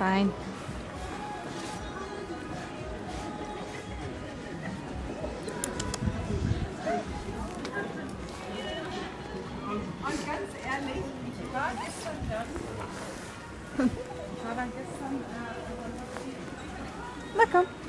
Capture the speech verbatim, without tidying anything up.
fein. Und ganz ehrlich, ich war gestern da. Ich war dann gestern. Äh, Na komm.